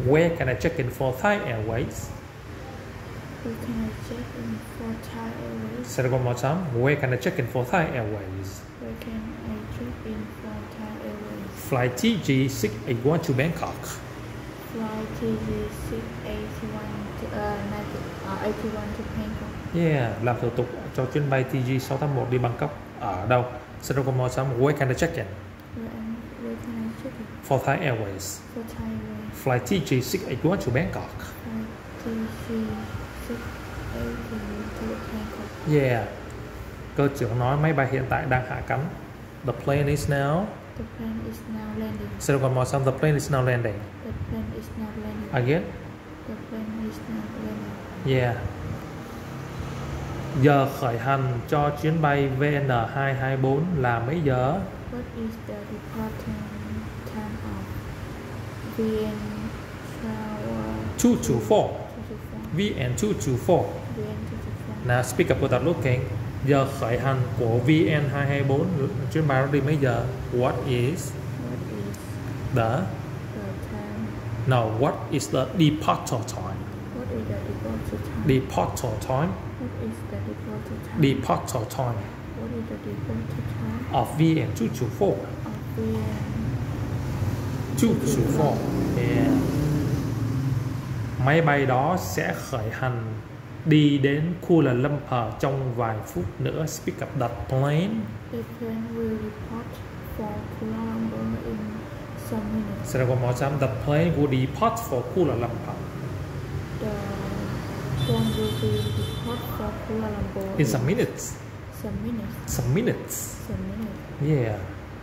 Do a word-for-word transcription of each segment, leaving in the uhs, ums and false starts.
Where can I check in for Thai Airways? Where can I check in for Thai Airways? Say it one more time. Where can I check in for Thai Airways? Where can I check in for Thai Airways? Flight T G six eight one to Bangkok. Flight T G six eighty-one to uh, ninety, uh, eighty-one to Bangkok. Yeah, làm thủ tục cho chuyến bay T G sáu tám một đi Bangkok. Ở đâu? Say it one more time. Where can I check in? Where, am, where can I check in For Thai Airways. for Thai Airways? Flight T G six eight one to Bangkok. Flight T G six eighty-one to Bangkok. Yeah. Cơ trưởng nói máy bay hiện tại đang hạ cánh. The plane is now. The plane is now landing. Say it one more time. The plane is now landing. The plane is now landing. Again. The plane is now landing. Yeah. Giờ khởi hành cho chuyến bay V N hai hai bốn là mấy giờ? What is the departure time of V N two two four. two two four? V N two two four. V N two two four. Now speak up without looking. Giờ khởi hành của V N hai hai bốn chuyến bay nó đi mấy giờ? What is What is the the time? No, what is the departure time? What is the departure time? Departure time. What is the departure time? Departure time What is the departure time of V N two two four. of V N two two four. Yeah. Máy bay đó sẽ khởi hành đi đến Kuala Lumpur trong vài phút nữa. Speak up that plane. The plane will depart for Kuala Lumpur in some minutes. Say that one more time. The plane will depart for Kuala Lumpur The plane will be depart for Kuala Lumpur in some minutes. some minutes. Some minutes. Some minutes. Yeah.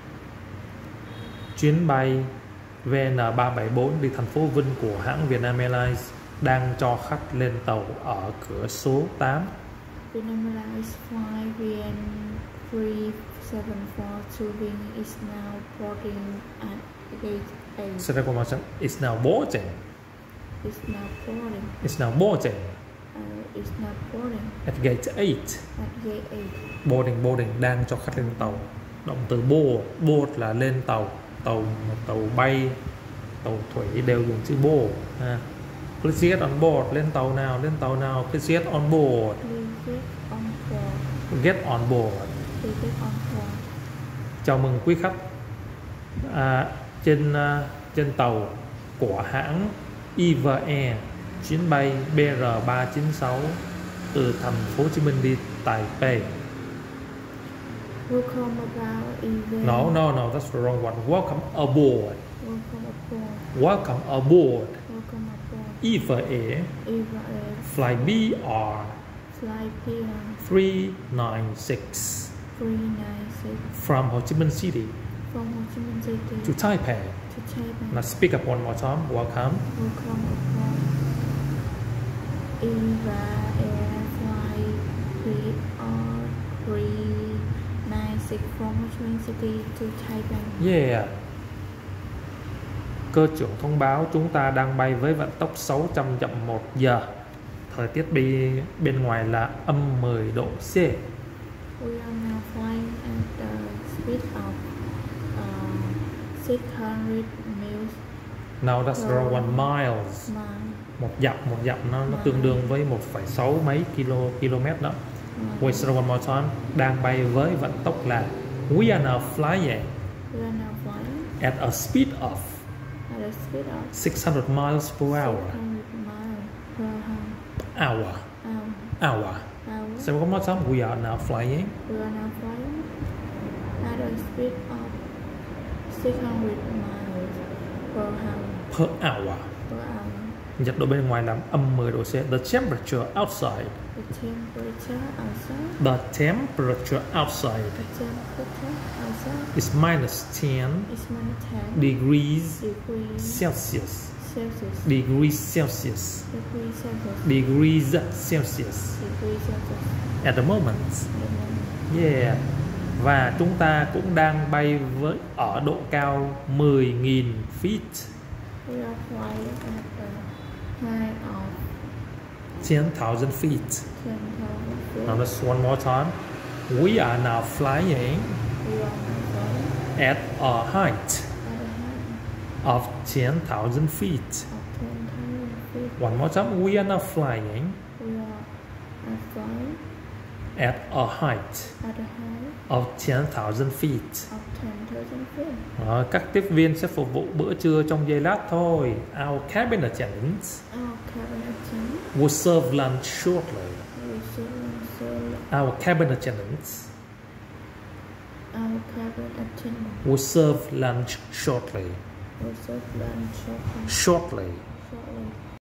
Chuyến bay V N ba bảy bốn đi thành phố Vinh của hãng Vietnam Airlines đang cho khách lên tàu ở cửa số tám. Vietnam Airlines flight V N three seven four to Vinh is now boarding at gate eight. Say that one more time. It's now boarding. It's now boarding. It's now boarding Uh, it's now boarding at gate eight. at gate eight. Boarding, boarding đang cho khách lên tàu. Động từ board, board là lên tàu. Tàu tàu bay, tàu thủy đều dùng chữ board. Ha. Please get on board. Lên tàu nào, lên tàu nào. Please get on board. Please get on board. Get on board. Please get on board. Chào mừng quý khách à, trên uh, trên tàu của hãng E V A Air, chuyến bay B R ba chín sáu từ thành phố Hồ Chí Minh đi Taipei. Welcome about event. No, no, no, that's the wrong one. Welcome aboard. Welcome aboard. Welcome aboard. Welcome aboard. E V A Air, Eva Air flight B R flight P M three nine six three nine six from Ho Chi Minh City from Ho Chi Minh City to Taipei. to Taipei. Now speak up one more time. Welcome. Welcome aboard. Eva Air flight P R three nine six from Ho Chi Minh City to Taipei. Yeah. Cơ trưởng thông báo chúng ta đang bay với vận tốc sáu trăm dặm một giờ. Thời tiết đi bên ngoài là âm mười độ C. We are now flying at the speed of uh, six hundred miles Now that's per around one miles. mile. Một dặm, một dặm nó, nó tương đương với một phẩy sáu mấy kilo km đó. Wait, so one more time. Đang bay với vận tốc là We are now flying We are now flying at a speed of at a speed of six hundred miles per hour. six hundred miles per Hour. hour. Hour. Hour. So one more time. We are now flying We are now flying at a speed of six hundred miles per hour. per hour. Per hour. Nhiệt độ bên ngoài là âm mười độ C. The temperature outside. The temperature outside. The temperature outside The temperature outside is minus ten is minus ten degrees degrees Celsius. Celsius. Degrees Celsius. Degrees Celsius. Degrees Celsius. Degrees Celsius. At the moment. Yeah. Và chúng ta cũng đang bay với ở độ cao mười nghìn feet. We are flying at the height of ten thousand feet. ten thousand Now feet. let's one more time. We are now flying We are now flying at a height at a height of ten thousand feet. of ten thousand feet. One more time. We are now flying We are at flying at a height at a height of ten thousand feet. of ten thousand feet. Đó, các tiếp viên sẽ phục vụ bữa trưa trong giây lát thôi. Our cabin attendants Our cabin attendant will serve lunch shortly. will soon serve. Our cabin attendants Our cabin attendant will serve lunch shortly. will serve lunch shortly. Shortly. Shortly.